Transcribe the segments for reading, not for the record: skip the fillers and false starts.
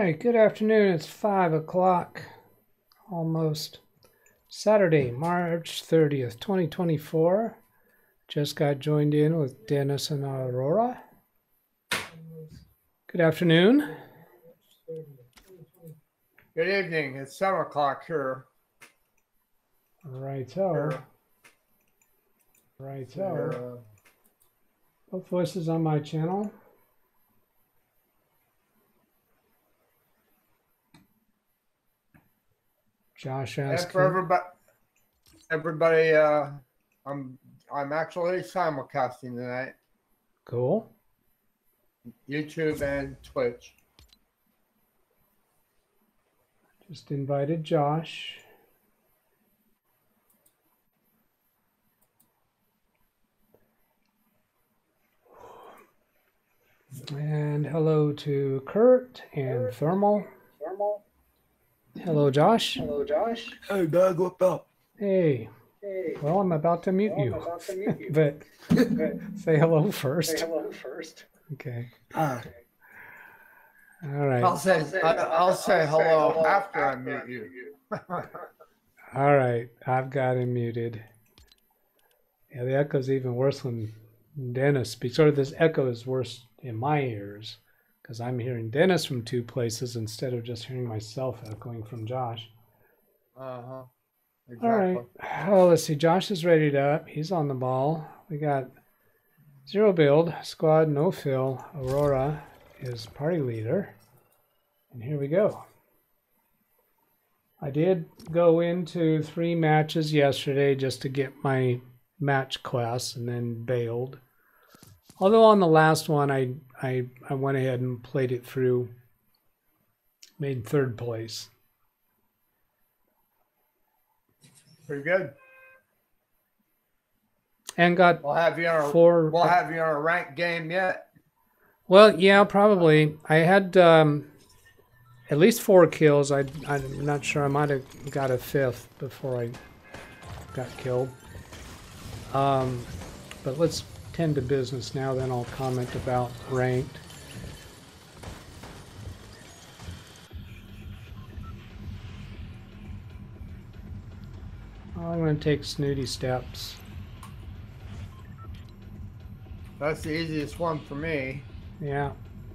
right, good afternoon. It's 5 o'clock, almost. Saturday, March 30th, 2024. Just got joined in with Dennis and Aurora. Good afternoon. Good evening. It's 7 o'clock here. Righto. Righto. Both voices on my channel. Josh asked. And for everybody, I'm actually simulcasting tonight. Cool. YouTube and Twitch. Just invited Josh. And hello to Kurt and Thermal. Hello, Josh. Hello, Josh. Hey, Doug, what's up? Hey. Hey. Well, I'm about to mute you. But say hello first. Say hello first. Okay. Hi. All right. I'll say hello after I mute you. All right. I've got him muted. Yeah, the echo's even worse when Dennis speaks. Or this echo is worse in my ears because I'm hearing Dennis from two places instead of just hearing myself echoing from Josh. Exactly. All right. Oh, let's see. Josh is ready up. He's on the ball. We got zero build, squad, no fill. Aurora is party leader. And here we go. I did go into 3 matches yesterday just to get my match quests and then bailed. Although on the last one, I went ahead and played it through, made 3rd place. Pretty good. And got We'll have you on 4. We'll have you on a ranked game yet. Well, yeah, probably. I had at least 4 kills. I'm not sure. I might have got a 5th before I got killed. But let's tend to business now, then I'll comment about ranked. I'm going to take snooty steps. That's the easiest one for me. Yeah.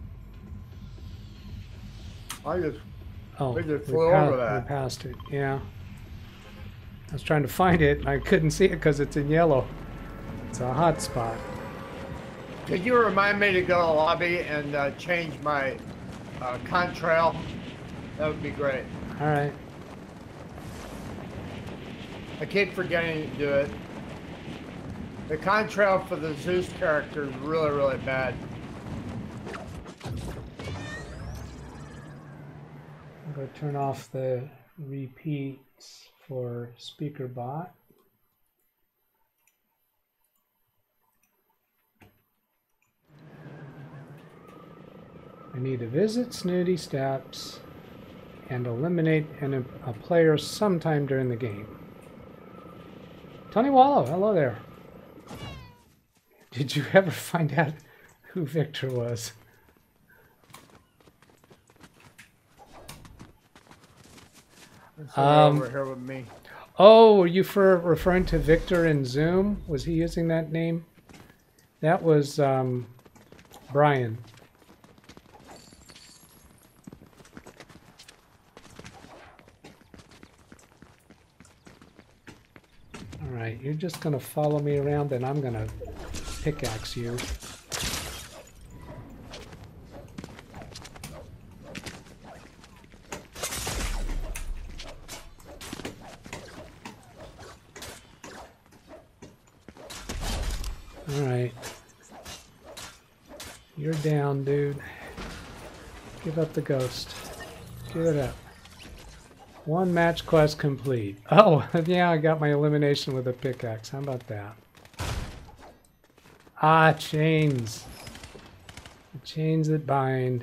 We just flew over that. We passed it, yeah. I was trying to find it, and I couldn't see it because it's in yellow. It's a hot spot. Could you remind me to go to the lobby and change my contrail? That would be great. All right. I keep forgetting to do it. The contrail for the Zeus character is really, really bad. I'm going to turn off the repeats for speaker bot. I need to visit Snooty Steps and eliminate a player sometime during the game. Tony Wallow, hello there. Did you ever find out who Victor was? Over here with me. Oh, were you referring to Victor in Zoom? Was he using that name? That was Brian. All right, you're just going to follow me around, and I'm going to pickaxe you. All right. You're down, dude. Give up the ghost. Give it up. 1 match quest complete. Oh, yeah, I got my elimination with a pickaxe. How about that? Ah, chains. The chains that bind.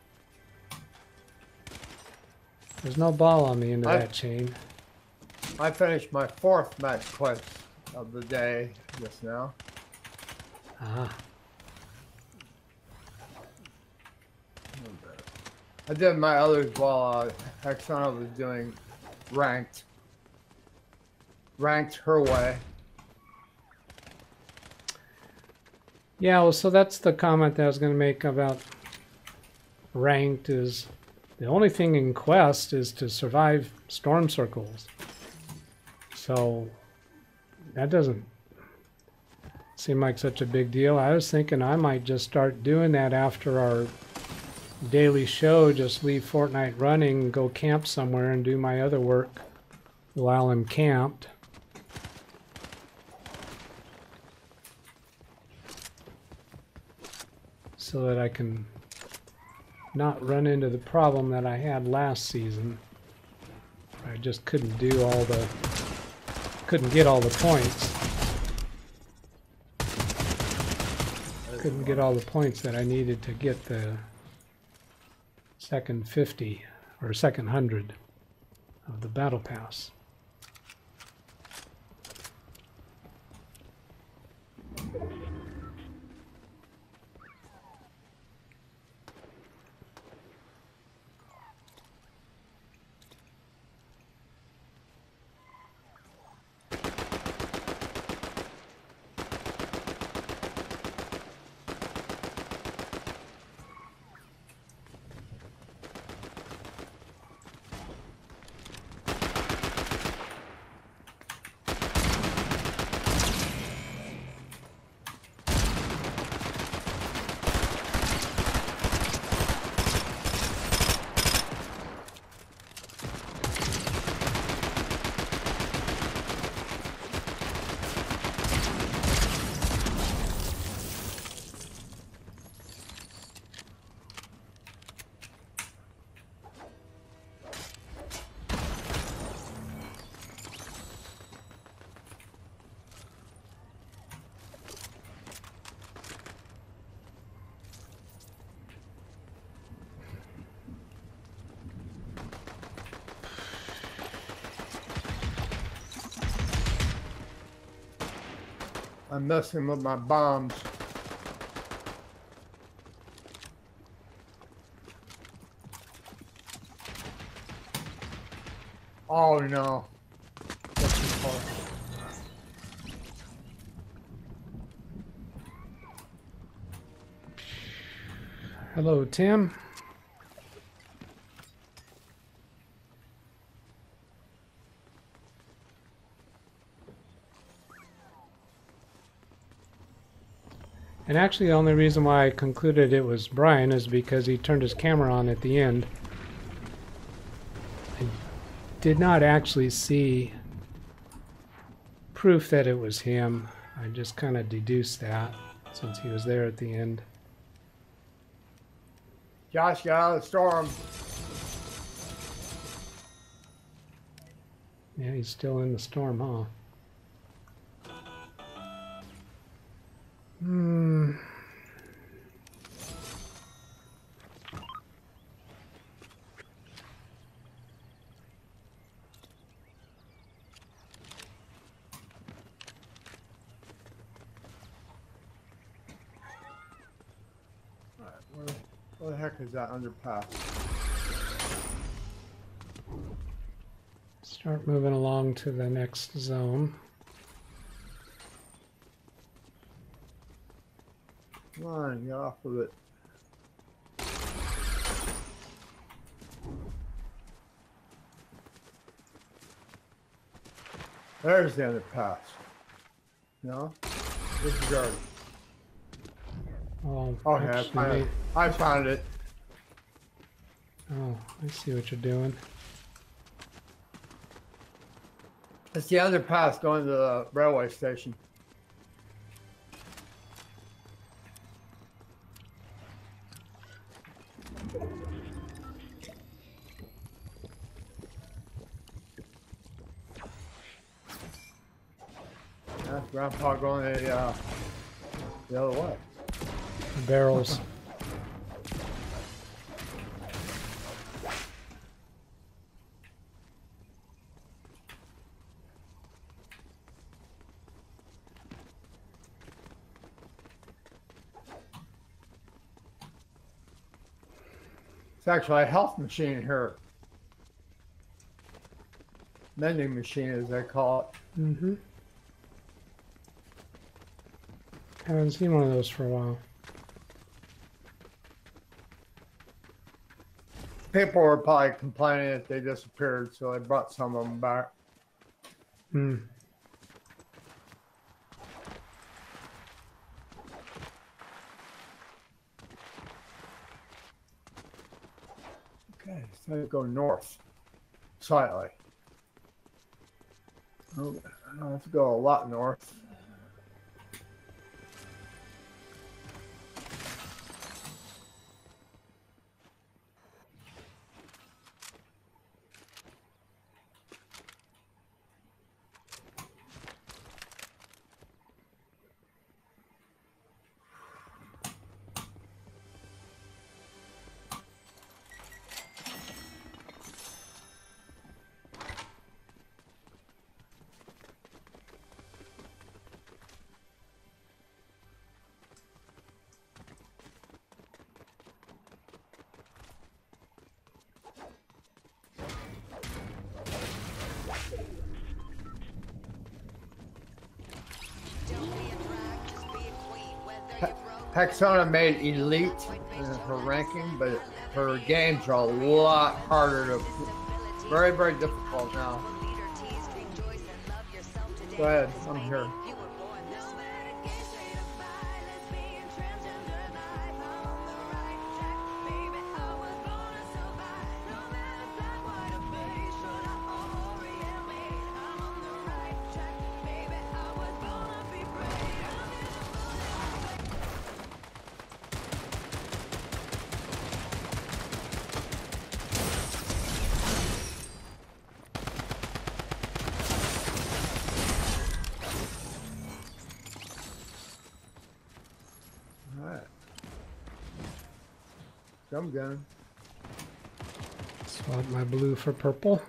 There's no ball on the end of that chain. I finished my 4th match quest of the day just now. Ah. I did my others while Hexana was doing ranked. Ranked her way. Yeah, well, so that's the comment that I was going to make about ranked is the only thing in Quest is to survive storm circles. So that doesn't seem like such a big deal. I was thinking I might just start doing that after our daily show, just leave Fortnite running, go camp somewhere and do my other work while I'm camped. So that I can not run into the problem that I had last season. I just couldn't get all the points. Couldn't get all the points that I needed to get the second 50 or second 100 of the battle pass. I'm messing with my bombs. Oh no. That's too far. Hello, Tim. And actually the only reason why I concluded it was Brian is because he turned his camera on at the end. I did not actually see proof that it was him. I just kind of deduced that since he was there at the end. Josh got out of the storm. Yeah, he's still in the storm, huh? Hmm. Where the heck is that underpass? Start moving along to the next zone. Come on, get off of it. There's the underpass. No? Disregard. Oh, Okay, actually, I found it. oh, I see what you're doing. It's the underpass going to the railway station. That's Grandpa going the other way. The barrels. It's actually a health machine here. Mending machine, as they call it. Mm-hmm. Haven't seen one of those for a while. People were probably complaining that they disappeared, so they brought some of them back. Hmm. Okay, so I go north slightly. Oh, I have to go a lot north. Hexona made elite in her ranking, but her games are a lot harder to, very, very difficult now. Go ahead, I'm here. Drum gun. Swap my blue for purple.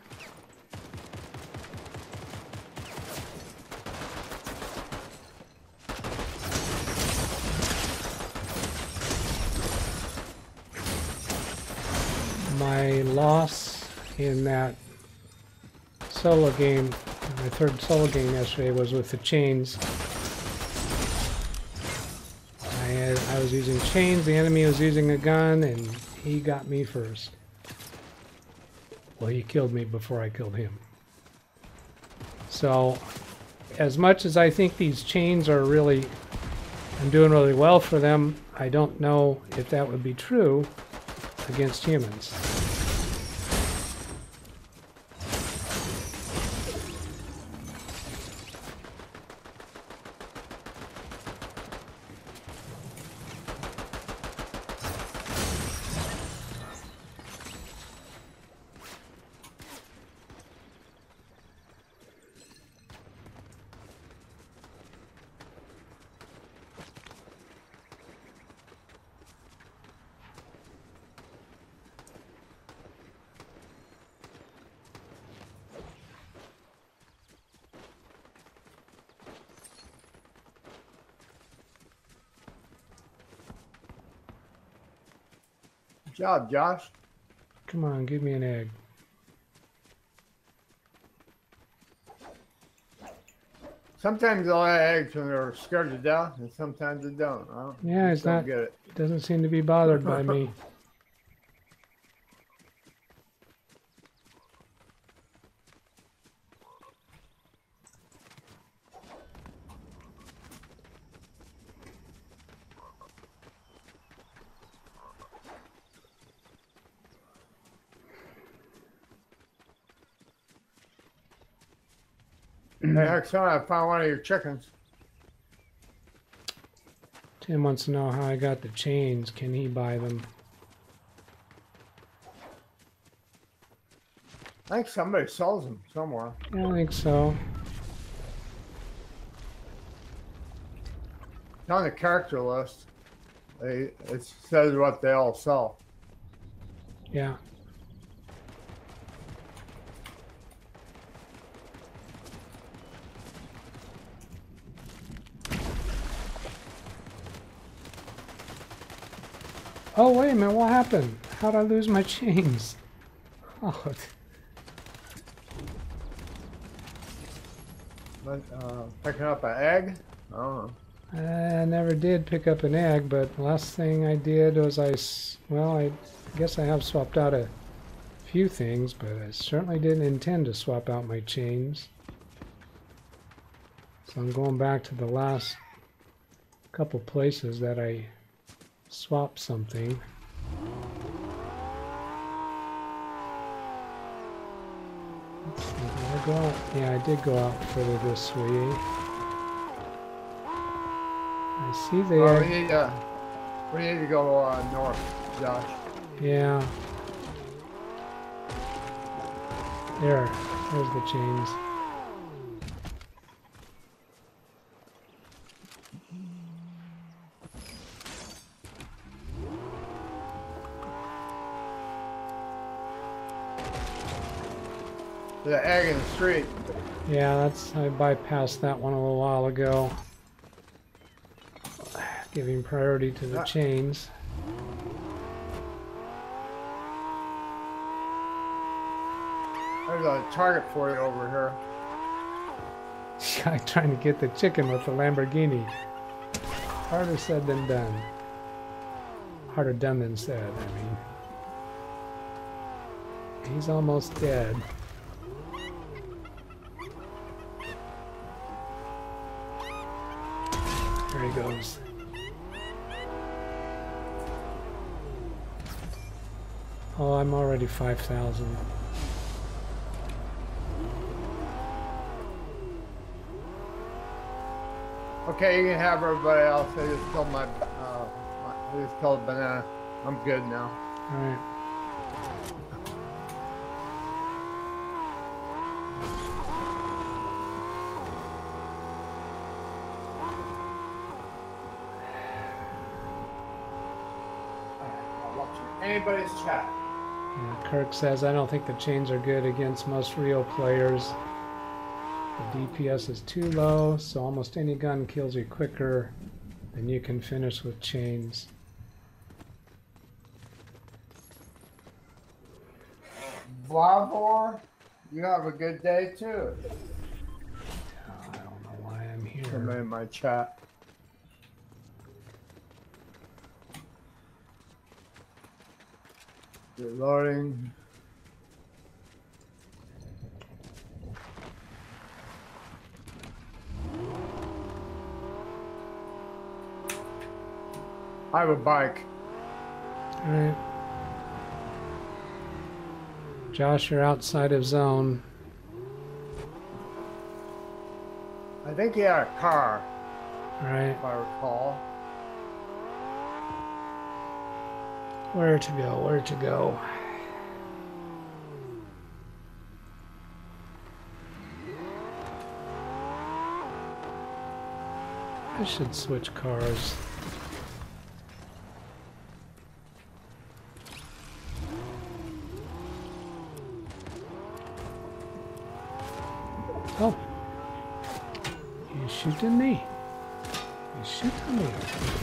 My loss in that solo game, my third solo game yesterday, was with the chains. I was using chains, the enemy was using a gun, and he got me first. Well, he killed me before I killed him. So, as much as I think these chains are really, I'm doing really well for them, I don't know if that would be true against humans. Good job, Josh. Come on, give me an egg. Sometimes they'll lay eggs when they're scared to death, and sometimes they don't. Yeah, it's not. Get it. Doesn't seem to be bothered by me. Hey, Hexona, I found one of your chickens. Tim wants to know how I got the chains. Can he buy them? I think somebody sells them somewhere. Yeah, I think so. It's on the character list. It says what they all sell. Yeah. Oh, wait a minute, what happened? How'd I lose my chains? Oh, Picking up an egg? Oh. I never did pick up an egg, but the last thing I did was I guess I have swapped out a few things, but I certainly didn't intend to swap out my chains. So I'm going back to the last couple places that I swapped something. Let's see, did I go out? Yeah, I did go out further this way. I see the egg. We need to go north, Josh. Yeah. There's the chains. The egg in the street. Yeah, I bypassed that one a little while ago. Giving priority to the chains. There's a target for you over here. Guy trying to get the chicken with the Lamborghini. Harder said than done. Harder done than said, I mean. He's almost dead. There he goes. Oh, I'm already 5,000. Okay, you can have everybody else. I just killed I just killed Banana. I'm good now. All right. Anybody's chat. Yeah, Kirk says, I don't think the chains are good against most real players. The DPS is too low, so almost any gun kills you quicker than you can finish with chains. Vlavor, you have a good day too. Oh, I don't know why I'm here. Somebody in my chat. Reloading. I have a bike. All right. Josh, you're outside of zone. I think he had a car, All right. if I recall. Where to go? Where to go? I should switch cars. Oh. You shooting me? You shooting me?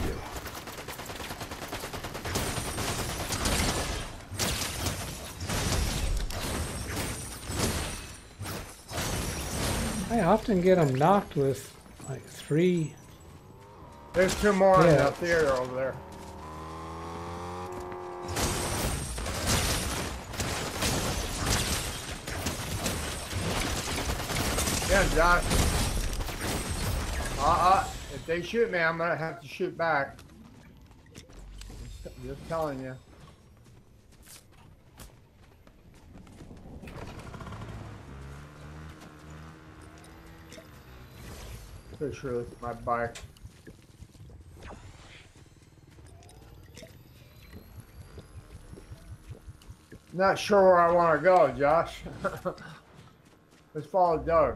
I often get them knocked with like 3. There's 2 more in the theater over there. Yeah, Josh. If they shoot me, I'm gonna have to shoot back. Just telling you. Pretty sure that's my bike. Not sure where I want to go, Josh. Let's follow Doug.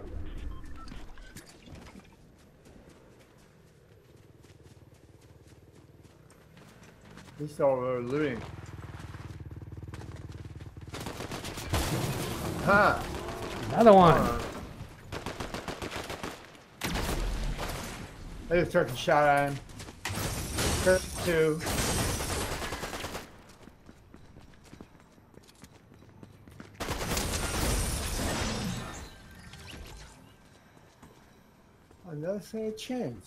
He's still over there looting. Huh. Another one. I just took a shot at him. 2. Let's say it changed.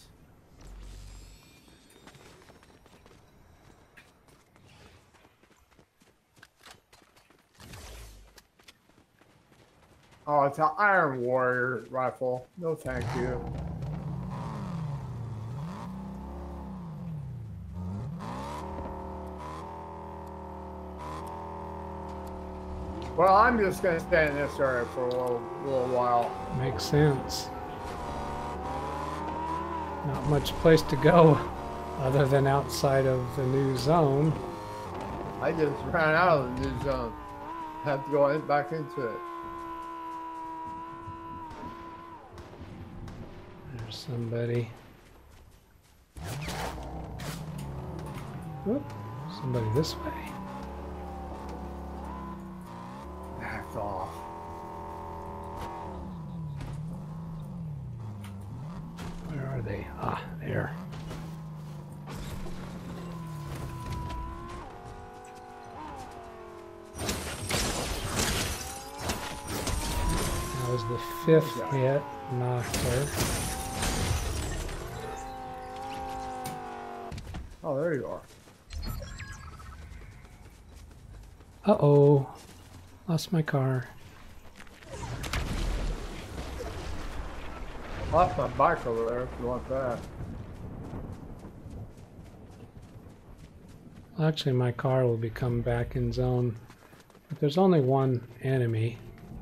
Oh, it's an Iron Warrior rifle. No, thank you. Well, I'm just going to stay in this area for a little while. Makes sense. Not much place to go other than outside of the new zone. I just ran out of the new zone. Have to go back into it. There's somebody. Whoop. Somebody this way. Back off. Where are they? Ah, there. That was the 5th hit. Knocked her. Oh, there you are. Uh-oh. Lost my car. Lost my bike over there if you want that. Well, actually, my car will become back in zone. But there's only one enemy.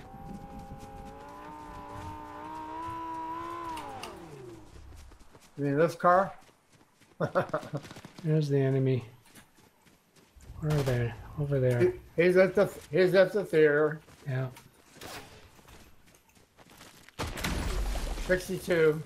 You mean this car? There's the enemy. Where are they? Over there. He's at the theater. Yeah. 62.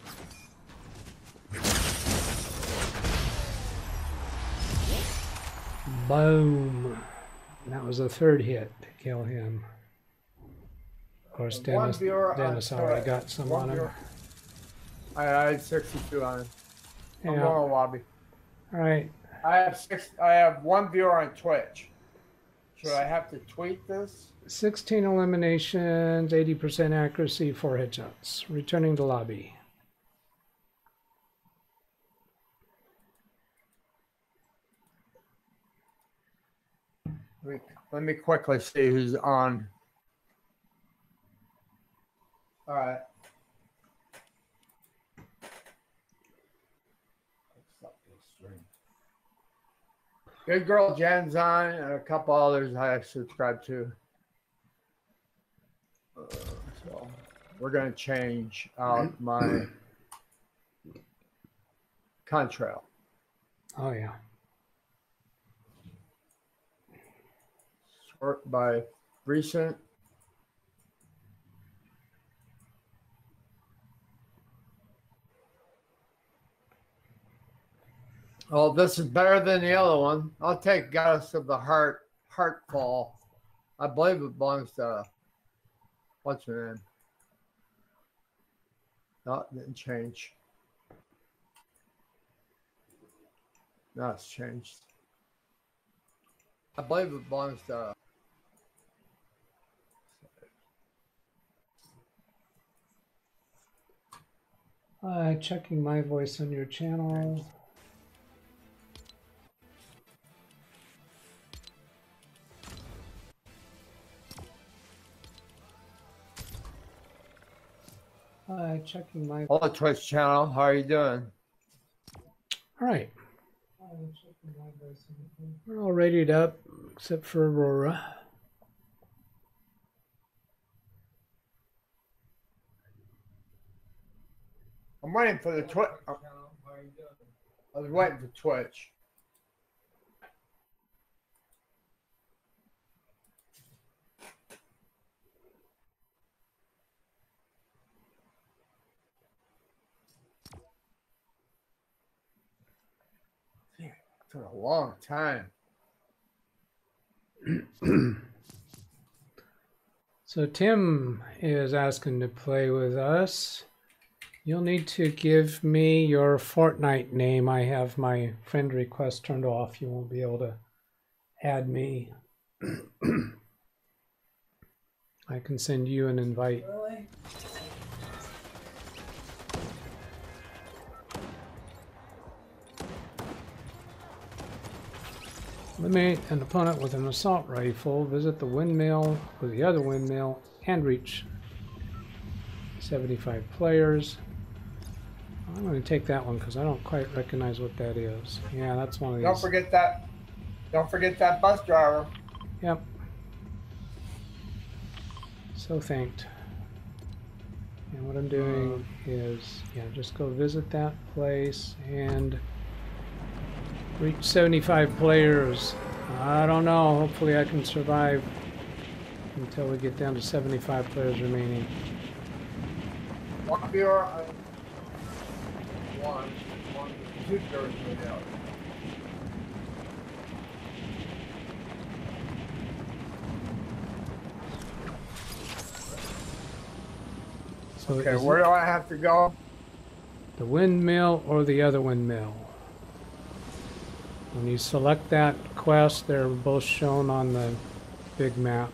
Boom. That was the 3rd hit to kill him. Of course, Dennis already got some on him. I had 62 on him. I'm Yeah. going to lobby. All right. I have 1 viewer on Twitch. Should I have to tweet this? 16 eliminations, 80% accuracy, 4 headshots. Returning to lobby. Let me quickly see who's on. All right. Good Girl Jen's on, and a couple others I subscribe to. So we're going to change out my contrail. Oh, yeah. Sort by recent. Oh, this is better than the other one. I'll take Goddess of the Heartfall. I believe it belongs to, what's her name? No, it didn't change. No, it's changed. I believe it belongs to. Checking my voice on your channel. Checking my. Hello, Twitch channel. How are you doing? All right. We're all readied up, except for Aurora. I'm waiting for the Twitch. I was waiting for Twitch. It took a long time. So Tim is asking to play with us. You'll need to give me your Fortnite name. I have my friend request turned off. You won't be able to add me. I can send you an invite. Really? Eliminate an opponent with an assault rifle. Visit the windmill with the other windmill and reach 75 players. I'm going to take that one because I don't quite recognize what that is. Yeah, that's one of these. Don't forget that. Don't forget that bus driver. Yep. So thanked. And what I'm doing is, yeah, just go visit that place and reach 75 players. I don't know. Hopefully I can survive until we get down to 75 players remaining. One viewer, two viewers right out. So okay, where do I have to go? The windmill or the other windmill? When you select that quest, they're both shown on the big map.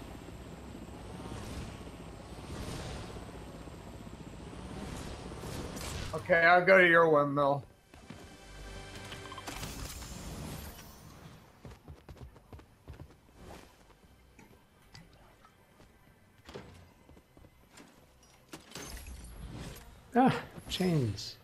Okay, I'll go to your windmill. Ah, chains.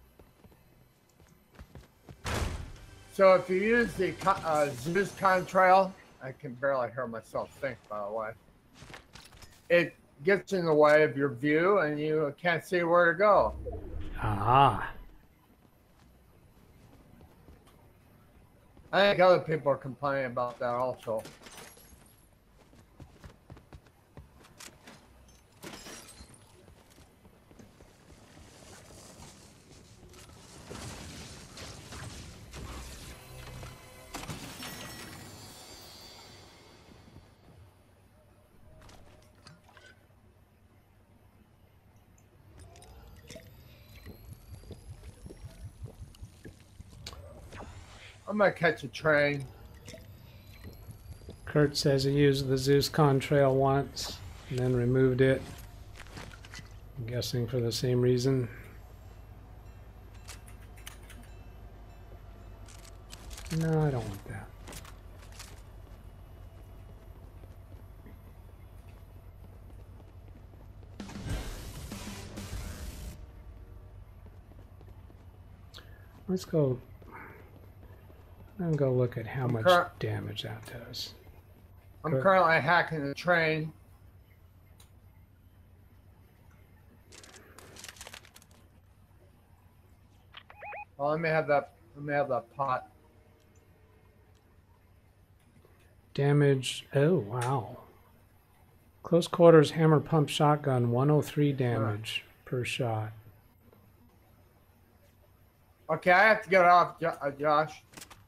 So if you use the Zeus contrail, I can barely hear myself think, by the way. It gets in the way of your view and you can't see where to go. Ah. I think other people are complaining about that also. I'm gonna catch a train. Kurt says he used the Zeus contrail once and then removed it. I'm guessing for the same reason. No, I don't want that. Let's go. I'm gonna go look at how much damage that does. I'm currently hacking the train. Oh, let me have that. Let me have that pot. Damage. Oh wow. Close quarters hammer pump shotgun. 103 damage per shot. Okay, I have to get off, Josh.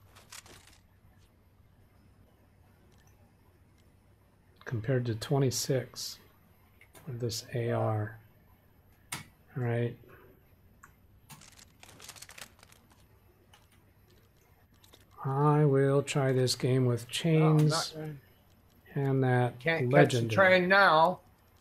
Compared to 26 for this AR. All right. I will try this game with chains and that can't legendary. Catch the train now.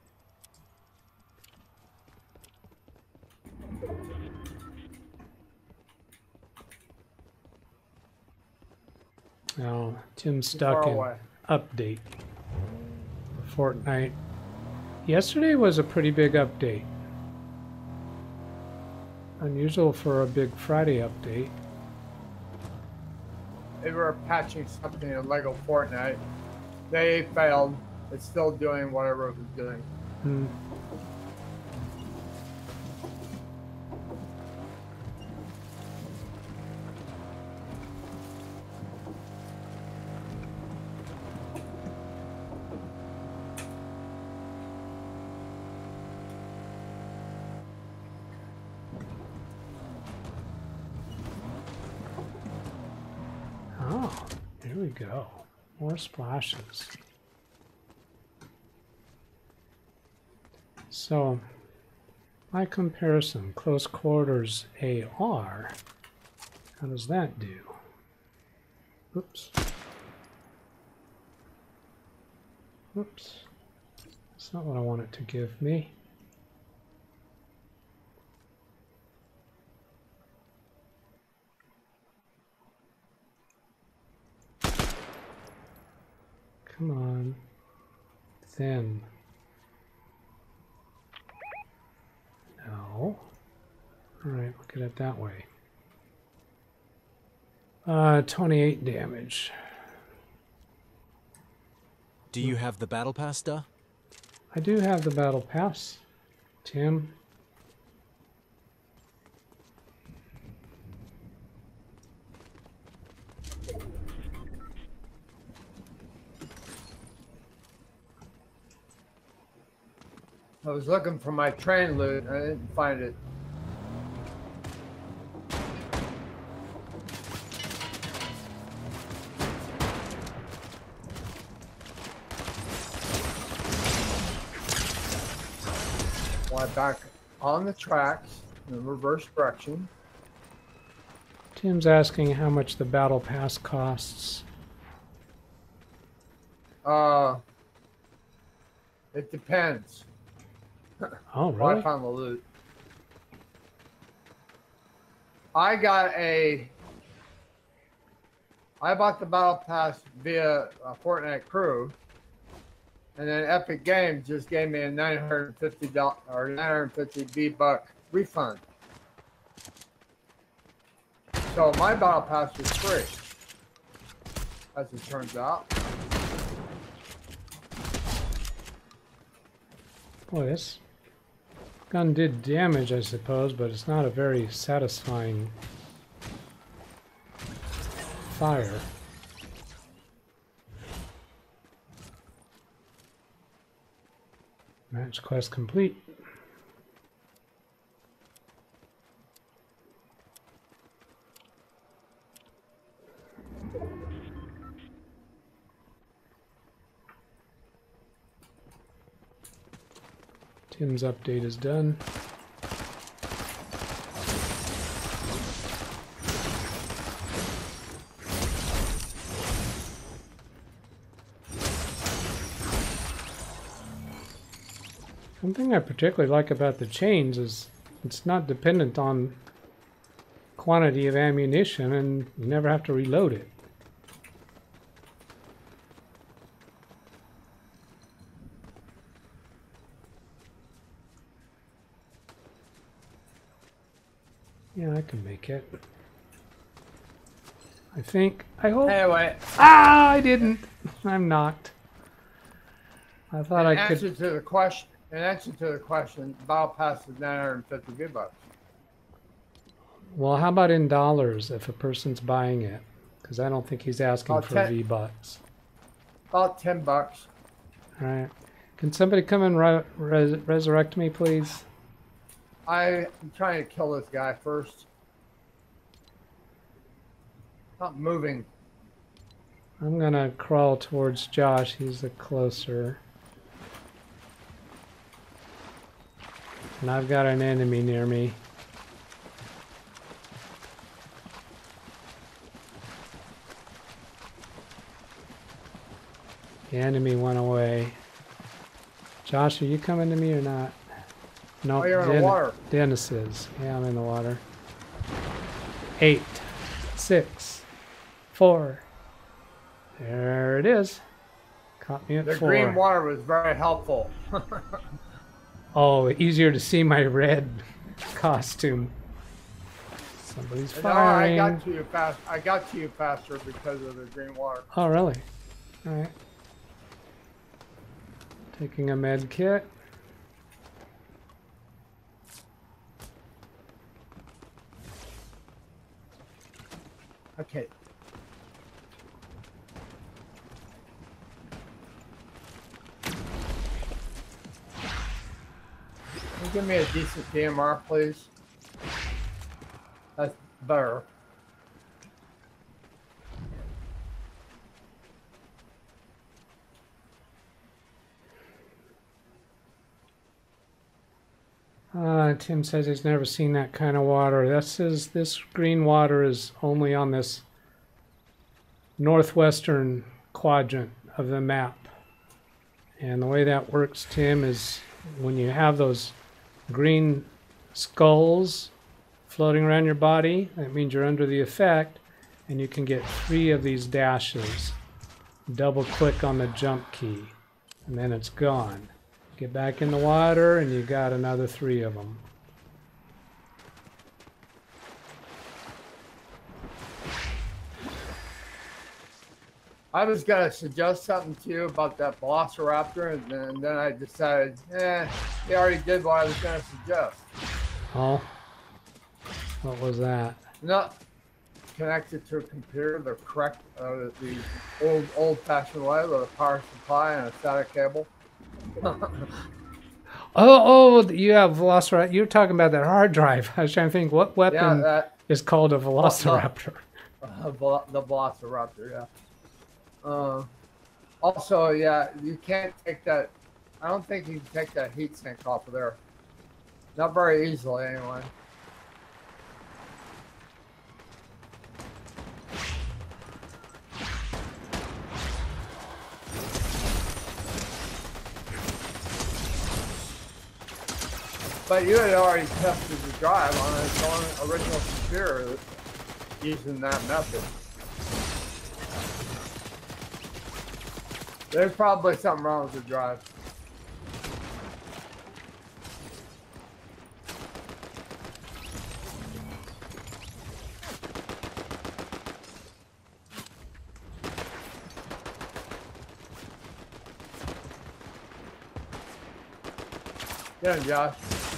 Now, Tim's stuck in update. Fortnite. Yesterday was a pretty big update. Unusual for a big Friday update. They were patching something in Lego Fortnite. They failed. It's still doing whatever it was doing. Hmm. Oh, here we go. More splashes. So, by comparison, close quarters AR, how does that do? Oops. Oops. That's not what I want it to give me. Come on. Thin. No. Alright, look at it that way. 28 damage. Do you have the battle pass, duh? I do have the battle pass, Tim. I was looking for my train loot. I didn't find it. Fly back on the tracks in the reverse direction. Tim's asking how much the battle pass costs. It depends. Oh, Well, really? I found the loot. I bought the battle pass via a Fortnite crew, and then Epic Games just gave me a $950 or 950 V-buck refund. So my battle pass was free, as it turns out. Boy, this gun did damage, I suppose, but it's not a very satisfying fire. Match quest complete. Tim's update is done. Something I particularly like about the chains is it's not dependent on quantity of ammunition, and you never have to reload it. Yeah, I can make it. I think. I hope. Anyway, Ah, I didn't. I'm knocked. I thought I could. In answer to the question, battle pass is 950 V-bucks. Well, how about in dollars if a person's buying it? Because I don't think he's asking for 10 V-bucks. About $10. All right. Can somebody come and resurrect me, please? I'm trying to kill this guy first. Not moving. I'm gonna crawl towards Josh. He's the closer. And I've got an enemy near me. The enemy went away. Josh, are you coming to me or not? No, Oh, you're in the water. Dennis is. Yeah, I'm in the water. 8, 6, 4. There it is. Caught me at The 4. green water was very helpful. Oh, easier to see my red costume. Somebody's No, firing. I got to you fast. I got to you faster because of the green water. Oh, really? All right. Taking a med kit. Okay. Can you give me a decent DMR, please? That's better. Tim says he's never seen that kind of water. This green water is only on this northwestern quadrant of the map. And the way that works, Tim, is when you have those green skulls floating around your body, that means you're under the effect, and you can get 3 of these dashes. double click on the jump key, and then it's gone. Get back in the water, and you got another 3 of them. I was gonna suggest something to you about that velociraptor, and then I decided, he already did what I was gonna suggest. Oh, what was that? Not connected to a computer, the correct, the old-fashioned way with a power supply and a SATA cable. Oh, you have Velociraptor. You're talking about that hard drive. I was trying to think what weapon is called a Velociraptor. The Velociraptor, yeah. Also, yeah, you can't take that. I don't think you can take that heat sink off of there. Not very easily, anyway. But you had already tested the drive on its own original computer using that method. There's probably something wrong with the drive. Get him, Josh.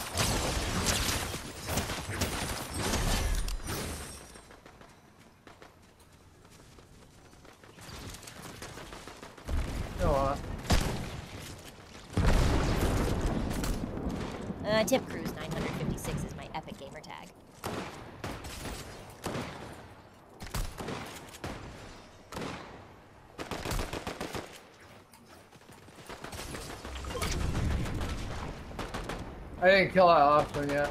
Tip Cruise 956 is my epic gamer tag. I didn't kill that last one yet.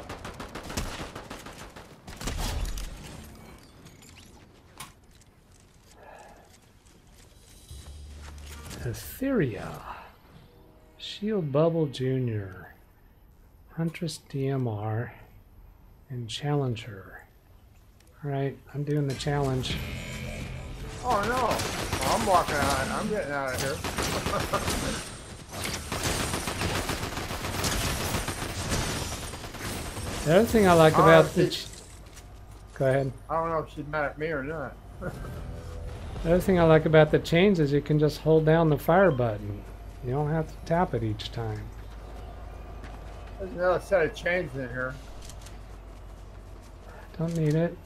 Etheria. Shield Bubble Jr. Huntress DMR. And Challenger. Alright, I'm doing the challenge. Oh no! Well, I'm walking out. I'm getting out of here. The other thing I like about the... Go ahead. I don't know if she's mad at me or not. The other thing I like about the chains is you can just hold down the fire button. You don't have to tap it each time. There's another set of chains in here. Don't need it.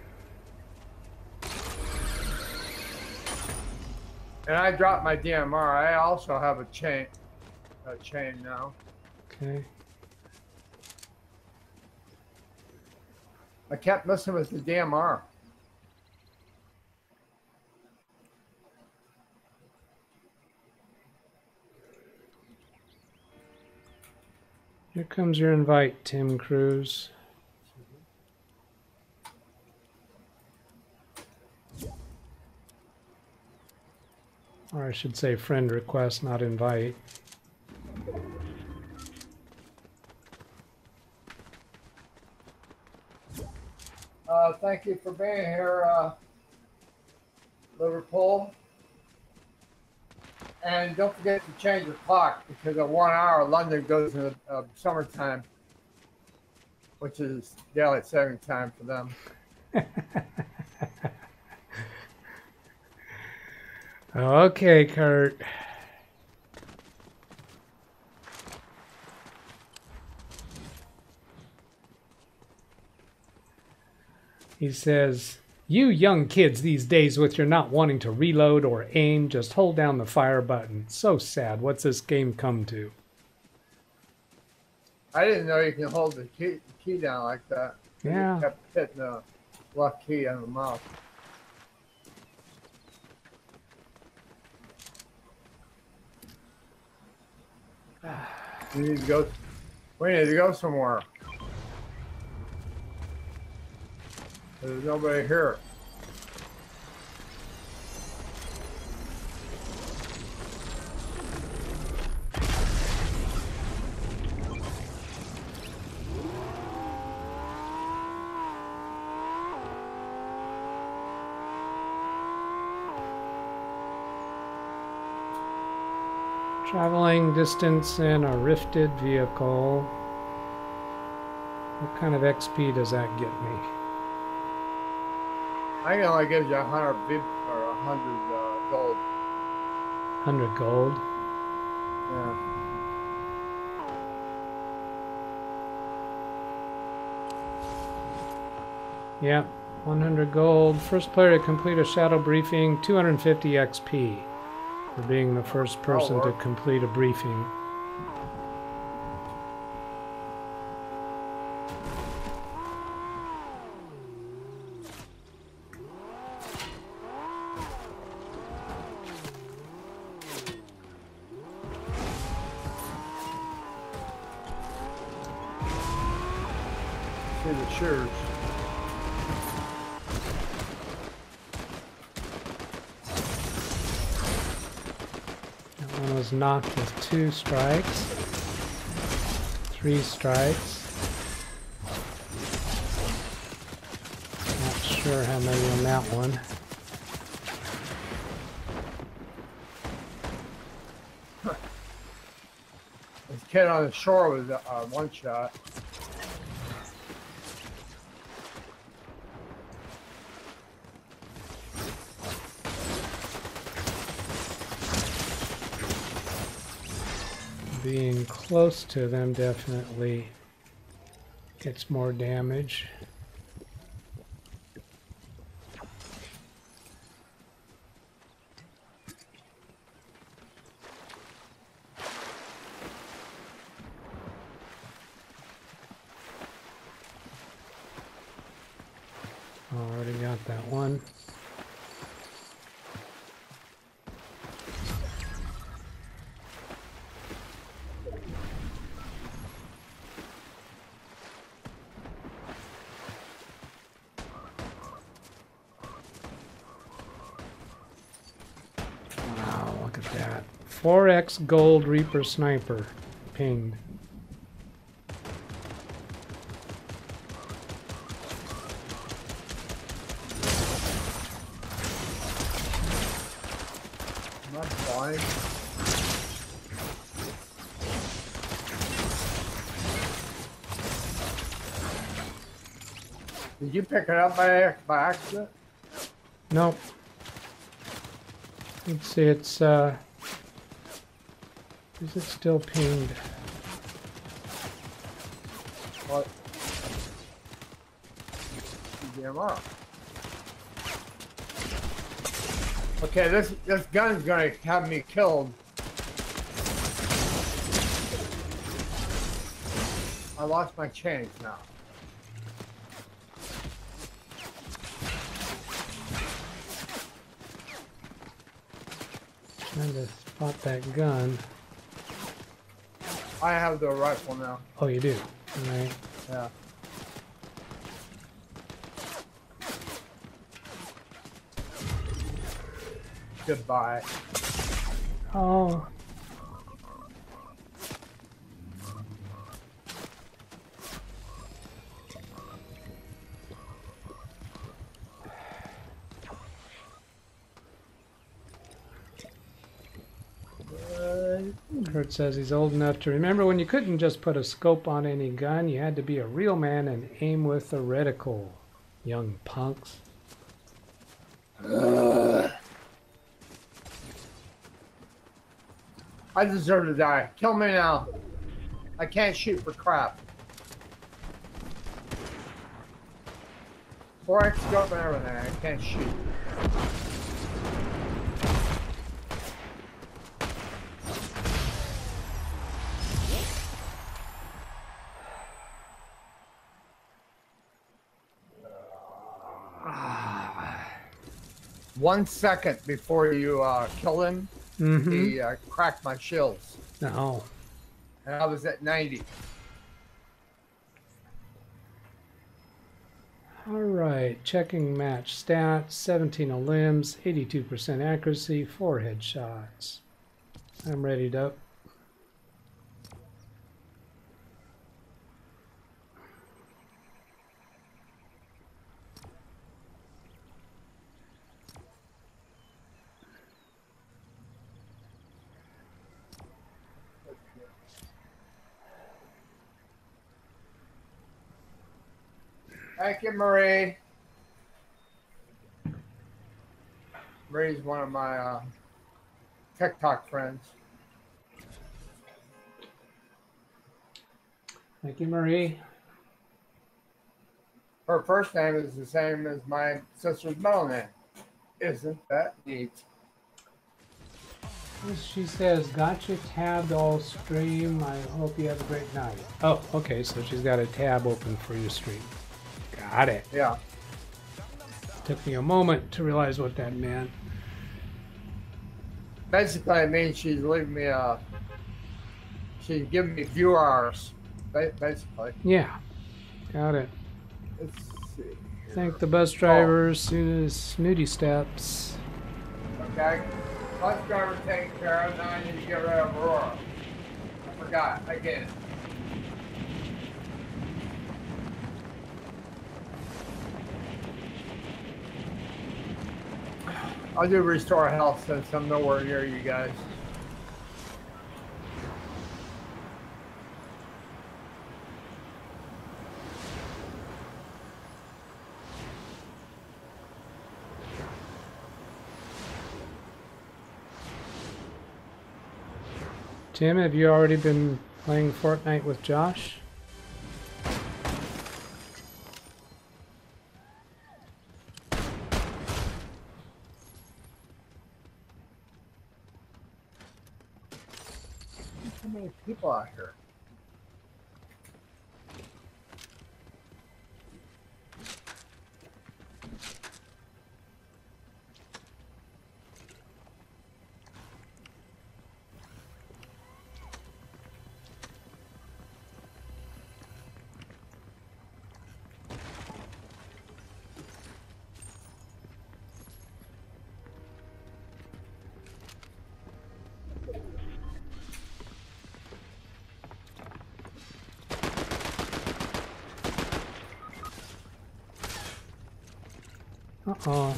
And I dropped my DMR. I also have a chain now. Okay. I kept messing with the DMR. Here comes your invite, Tim Cruz. Or I should say friend request, not invite. Thank you for being here, Liverpool. And don't forget to change your clock because at 1 hour, London goes into summertime, which is daylight saving time for them. Okay, Kurt. He says, you young kids these days with your not wanting to reload or aim, just hold down the fire button. So sad. What's this game come to? I didn't know you can hold the key down like that. Yeah. You kept hitting the left key on the mouse. We need to go. We need to go somewhere. There's nobody here. Traveling distance in a rifted vehicle. What kind of XP does that get me? I can only give you 100 VIP or 100 gold. 100 gold. Yeah. Yep, 100 gold. First player to complete a shadow briefing, 250 XP for being the first person to complete a briefing. See the shears. That one was knocked with 2 strikes. 3 strikes. Not sure how many on that one. This kid on the shore was one shot. Being close to them definitely gets more damage. Already got that one. Wow, look at that. 4x gold Reaper sniper pinged. Am I blind? Did you pick it up by accident? Nope. Let's see, it's is it still pinged? What? DMR. Okay, this gun's gonna have me killed. I lost my change now. Trying to spot that gun. I have the rifle now. Oh, you do? Right. Yeah. Goodbye. Oh. Kurt says he's old enough to remember when you couldn't just put a scope on any gun. You had to be a real man and aim with a reticle. Young punks. I deserve to die. Kill me now. I can't shoot for crap. 4x scope and everything. I can't shoot. One second before you kill him, he cracked my shields. No. And I was at 90. Alright, checking match stats, 17 of limbs, 82% accuracy, 4 headshots. I'm readied up. Thank you, Marie. Marie's one of my TikTok friends. Thank you, Marie. Her first name is the same as my sister's middle name. Isn't that neat? She says, "Gotcha tabbed all stream. I hope you have a great night." Oh, okay. So she's got a tab open for your stream. Got it. Yeah. Took me a moment to realize what that meant. Basically, it means she's leaving me she's giving me view hours. Basically. Yeah, got it. Let's see. Thank the bus drivers, Snooty Steps. Okay. Bus driver taken care of. Now I need to get rid of Aurora. I forgot again. I'll do restore health since I'm nowhere near you guys. Tim, have you already been playing Fortnite with Josh? Too many people out here. Uh-oh.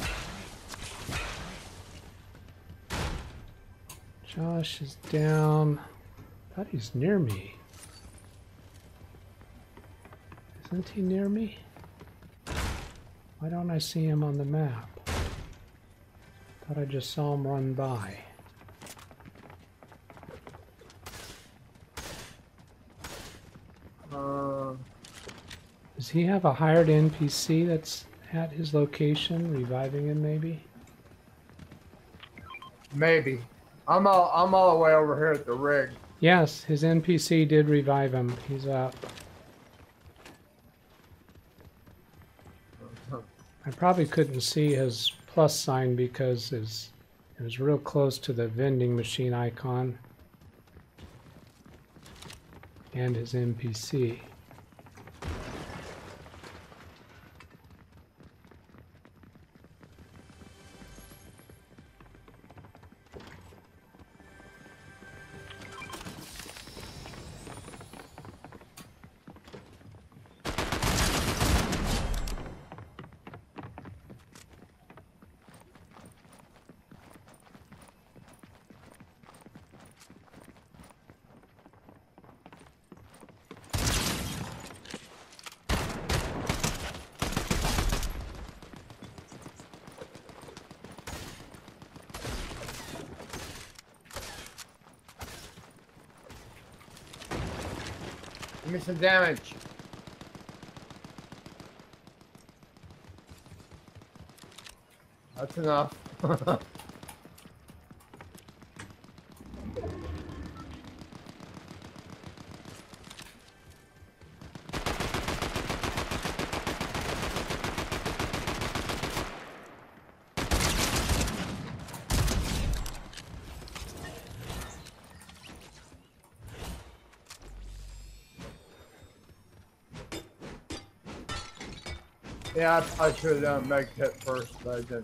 Josh is down. Thought he's near me. Isn't he near me? Why don't I see him on the map? Thought I just saw him run by. Does he have a hired NPC that's at his location, reviving him maybe? Maybe. I'm all the way over here at the rig. Yes, his NPC did revive him. He's up. I probably couldn't see his plus sign because it was real close to the vending machine icon and his NPC. Give me some damage. That's enough. Yeah, I should have done meg hit first, but I didn't.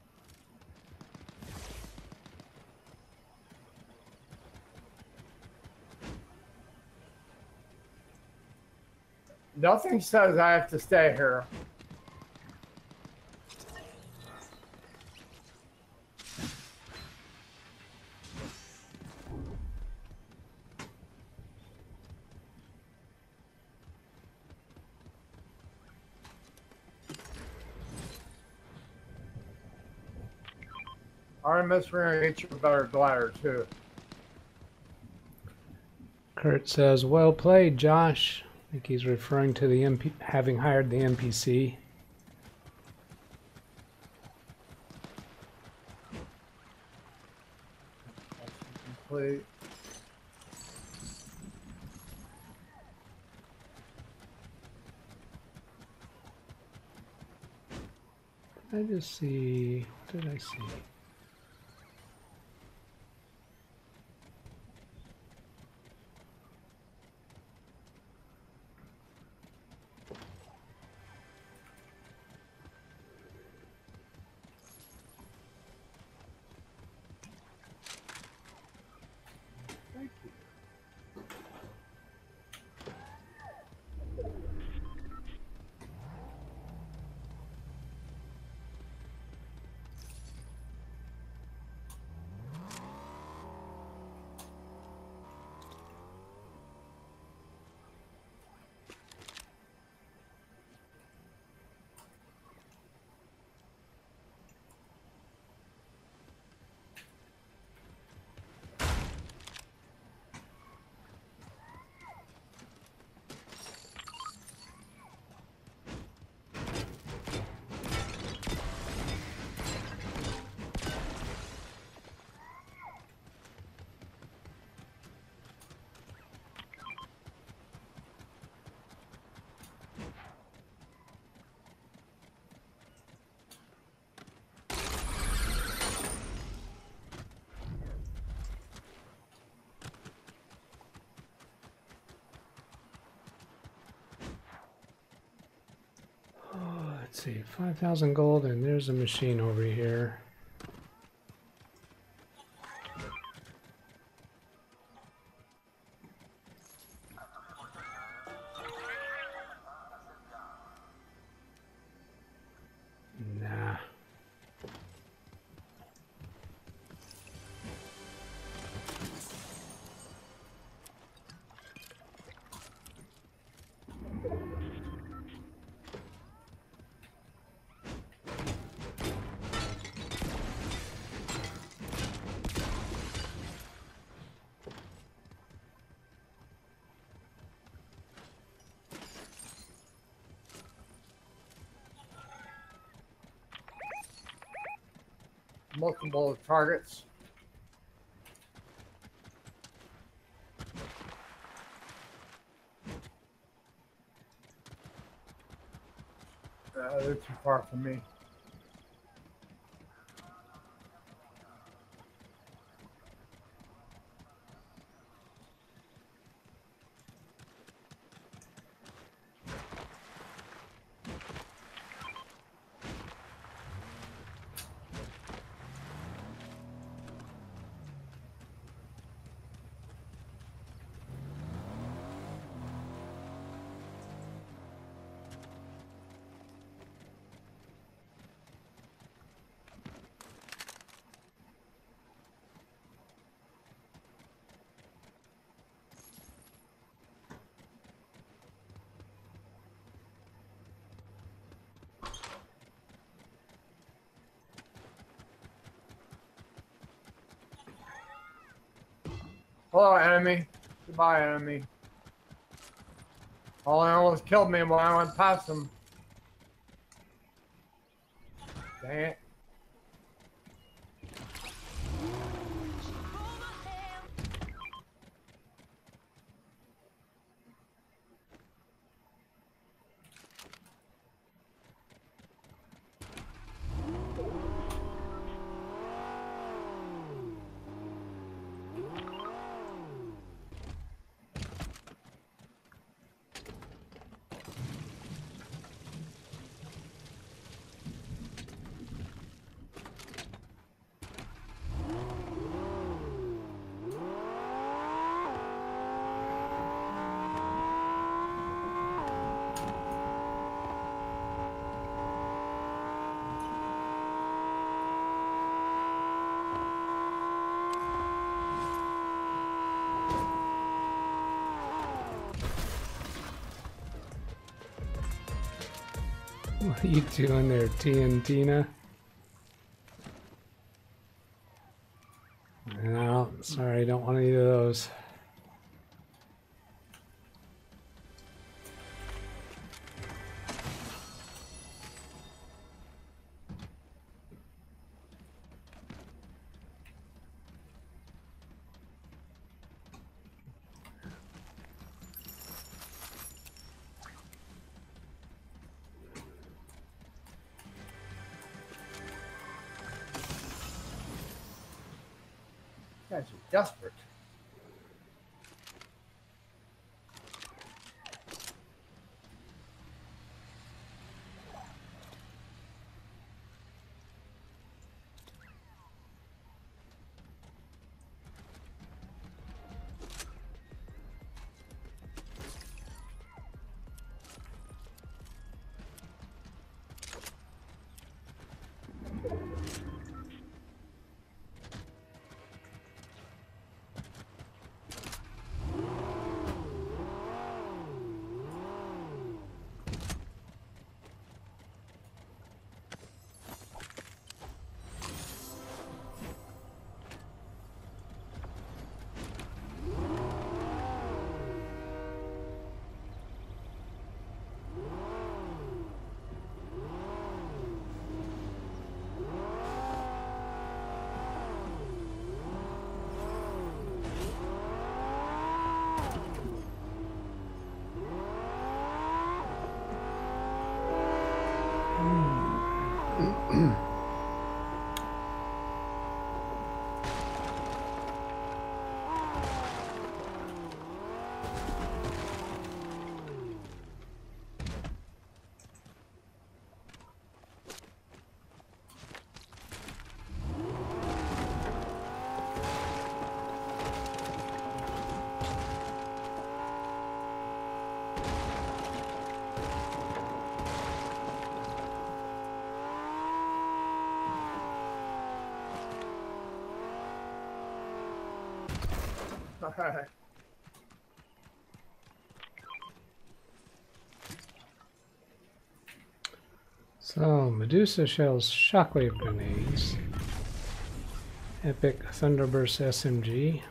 Nothing says I have to stay here. Artemis, we're gonna get you a better glider too. Kurt says, "Well played, Josh." I think he's referring to the having hired the NPC. Complete. I just see. What did I see? Let's see, 5,000 gold, and there's a machine over here. Nah. Multiple targets. They're too far from me. Hello, enemy. Goodbye, enemy. Oh, he almost killed me when I went past him. Dang it. What are you doing there, TNTina? No, sorry, don't want any of those. You guys are desperate. All right. So, Medusa shells shockwave grenades. Epic Thunderburst SMG.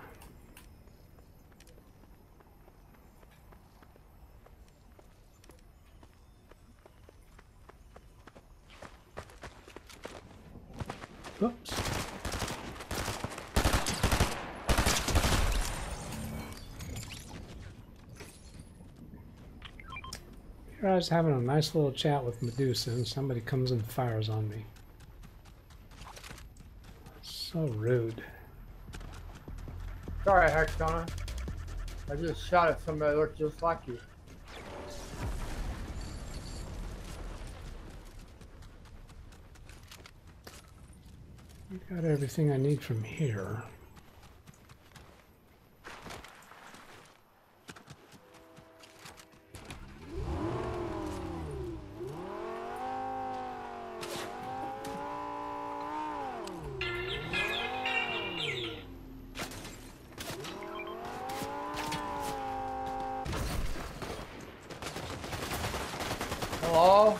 Oops. Here I was having a nice little chat with Medusa and somebody comes and fires on me. So rude. Sorry, Hexona. I just shot at somebody that looked just like you. Got everything I need from here. Hello?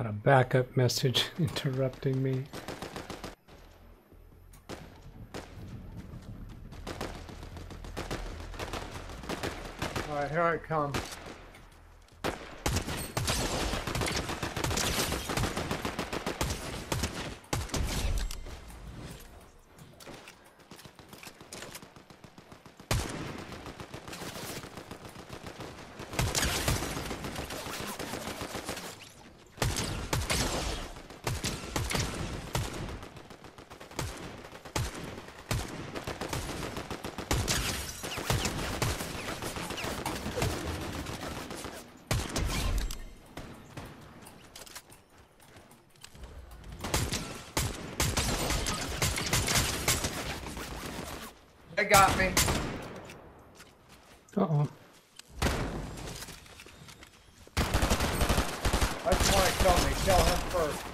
Got a backup message interrupting me. All right, here I come. They got me. Uh-oh. That's want to kill me. Kill him first.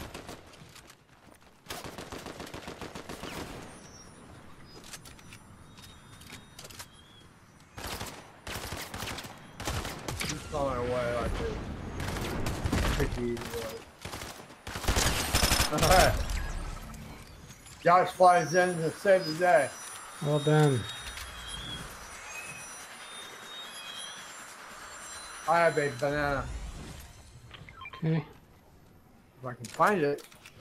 He's falling away like this. Picky idiot. Alright. Josh flies in to save the day. Well done. I have a banana. Okay. If I can find it.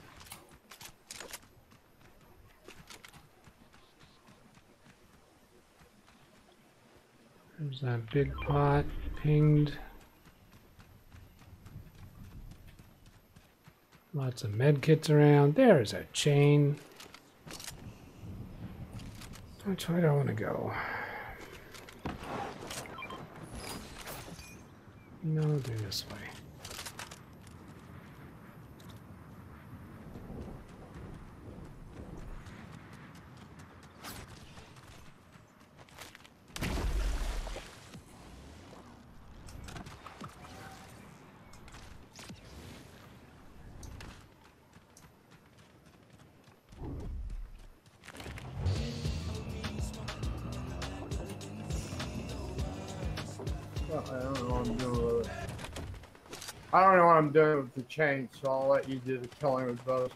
There's that big pot pinged. Lots of med kits around. There's a chain. Which way do I want to go? No, I'll do this way. Well, I don't know what I'm doing with it. I don't know what I'm doing with the chain, so I'll let you do the killing with both.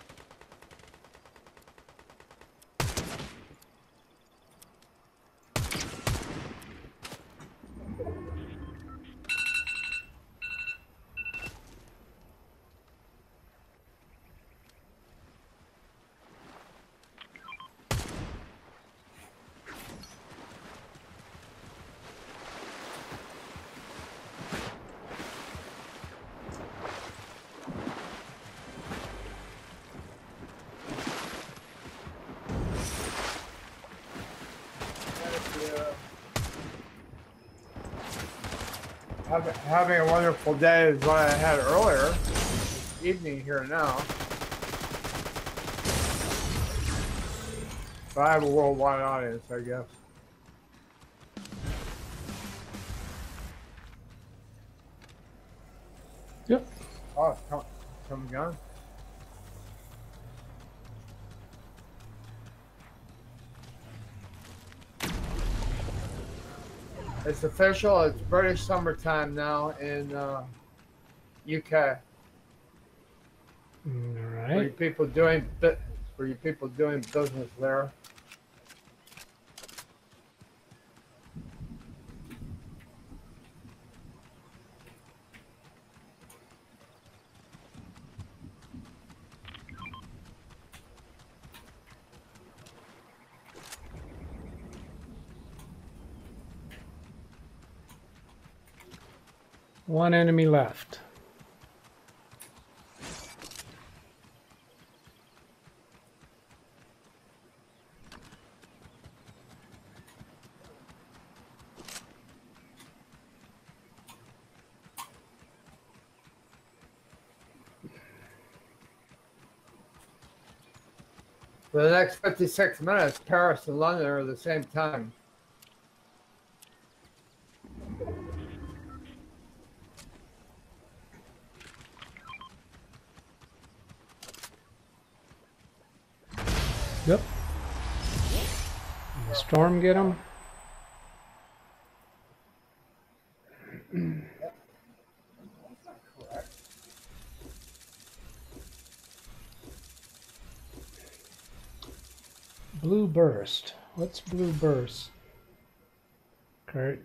Having a wonderful day is what I had earlier. It's evening here now. But I have a worldwide audience, I guess. Yep. Oh, come gun. It's official. It's British summertime now in UK. All For you right. people doing business there. One enemy left. For the next 56 minutes, Paris and London are at the same time. Yep. Did the storm get him? Blue burst. What's blue burst? Kurt.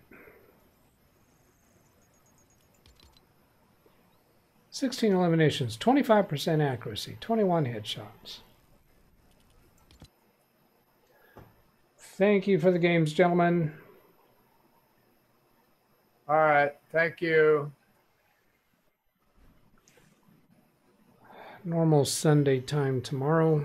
16 eliminations, 25% accuracy, 21 headshots. Thank you for the games, gentlemen. All right. Thank you. Normal Sunday time tomorrow.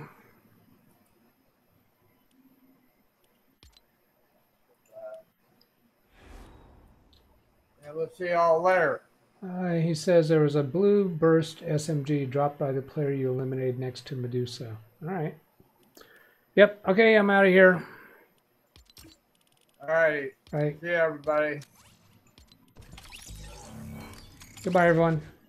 And we'll see y'all later. He says there was a blue burst SMG dropped by the player you eliminated next to Medusa. All right. Yep. Okay, I'm out of here. All right. Bye. See you, everybody. Goodbye, everyone.